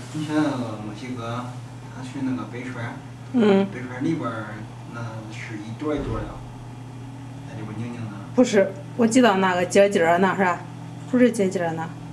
你像墨西哥，他去那个北川，北川里边那是一朵一朵的，在里边拧拧的。 不是，我记得那个尖尖儿那是吧？不是尖尖儿那。